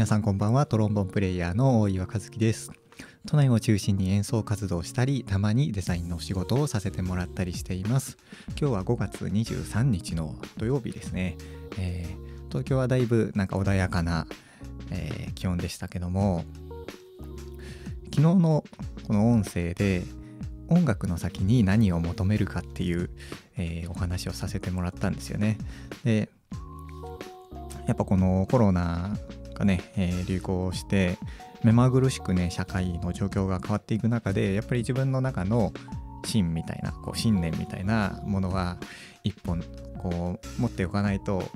皆さんこんばんは。トロンボンプレイヤーの大岩和樹です。都内を中心に演奏活動したり、たまにデザインのお仕事をさせてもらったりしています。今日は5月23日の土曜日ですね。東京はだいぶ穏やかな、気温でしたけども、昨日のこの音声で音楽の先に何を求めるかっていう、お話をさせてもらったんですよね。で、やっぱこのコロナがね、流行して目まぐるしくね、社会の状況が変わっていく中で、やっぱり自分の中の芯みたいな、信念みたいなものは一本持っておかないと、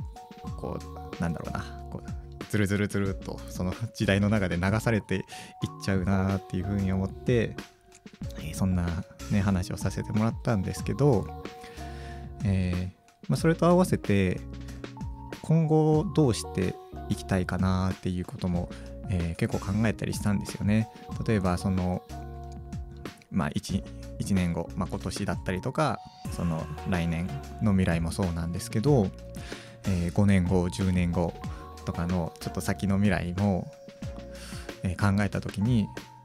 ずるずるずるっとその時代の中で流されていっちゃうなっていうふうに思って、そんなね話をさせてもらったんですけど、それと合わせて今後どうしていきたいかなっていうことも、結構考えたりしたんですよね。例えば1年後、今年だったりとか、その来年の未来もそうなんですけど、5年後10年後とかのちょっと先の未来も、考えた時に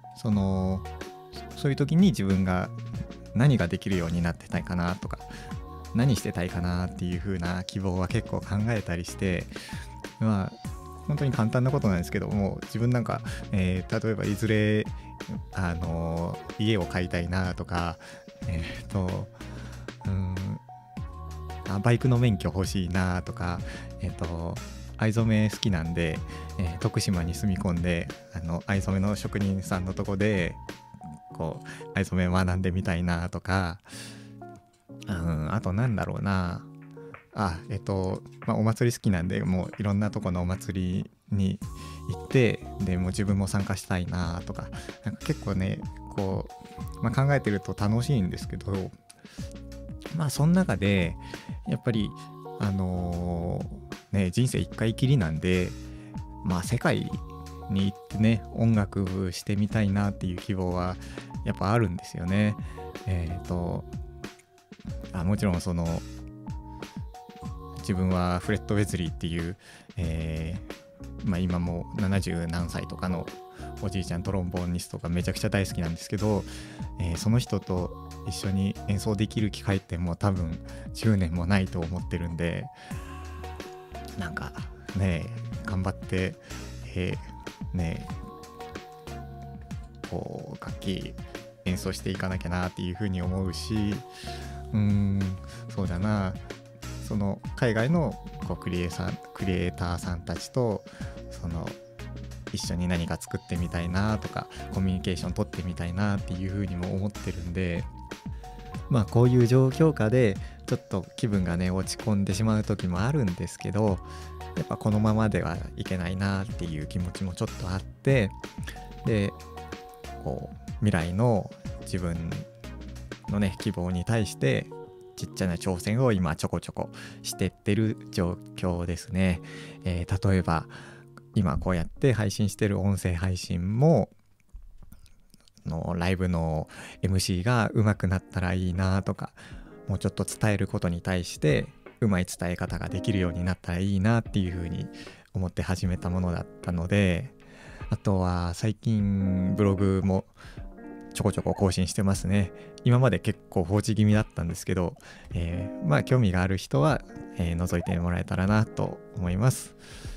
そういう時に自分が何ができるようになってたいかなとか、何してたいかなっていう風な希望は結構考えたりして、本当に簡単なことなんですけども、自分例えばいずれ家を買いたいなとか、バイクの免許欲しいなとか、藍染め好きなんで、徳島に住み込んで藍染めの職人さんのとこで藍染め学んでみたいなとか、あとお祭り好きなんで、もういろんなとこのお祭りに行って、でもう自分も参加したいなとか、結構ね考えてると楽しいんですけど、その中でやっぱり人生一回きりなんで、世界に行ってね音楽してみたいなっていう希望はやっぱあるんですよね。もちろん自分はフレッド・ウェズリーっていう、今もう70何歳とかのおじいちゃんトロンボーニストがめちゃくちゃ大好きなんですけど、その人と一緒に演奏できる機会ってもう多分10年もないと思ってるんで、頑張って、楽器演奏していかなきゃなっていうふうに思うし、そうだな、その海外のクリエイターさんたちと一緒に何か作ってみたいなとか、コミュニケーション取ってみたいなっていうふうにも思ってるんで、こういう状況下でちょっと気分がね落ち込んでしまう時もあるんですけど、やっぱこのままではいけないなっていう気持ちもちょっとあって、で未来の自分のね希望に対してちっちゃな挑戦を今ちょこちょこしてってる状況ですね。例えば今こうやって配信してる音声配信もライブの MC が上手くなったらいいなとか、もうちょっと伝えることに対してうまい伝え方ができるようになったらいいなっていうふうに思って始めたものだったので、あとは最近ブログもちょこちょこ更新してますね。今まで結構放置気味だったんですけど、興味がある人は、覗いてもらえたらなと思います。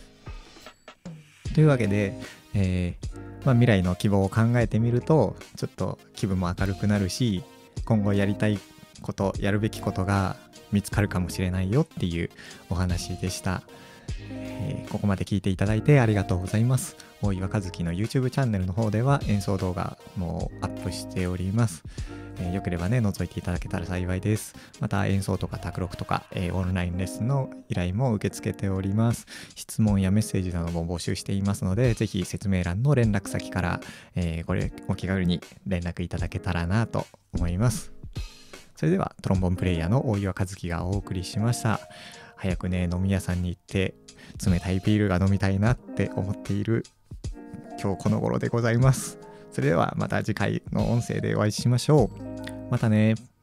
というわけで、未来の希望を考えてみるとちょっと気分も明るくなるし、今後やりたいこと、やるべきことが見つかるかもしれないよっていうお話でした。ここまで聞いていただいてありがとうございます。大岩和樹の YouTube チャンネルの方では演奏動画もアップしております。よければね覗いていただけたら幸いです。また演奏とか卓録とか、オンラインレッスンの依頼も受け付けております。質問やメッセージなども募集していますので、ぜひ説明欄の連絡先から、お気軽に連絡いただけたらなと思います。それではトロンボンプレイヤーの大岩和樹がお送りしました。早くね飲み屋さんに行って冷たいビールが飲みたいなって思っている今日この頃でございます。それではまた次回の音声でお会いしましょう。またね。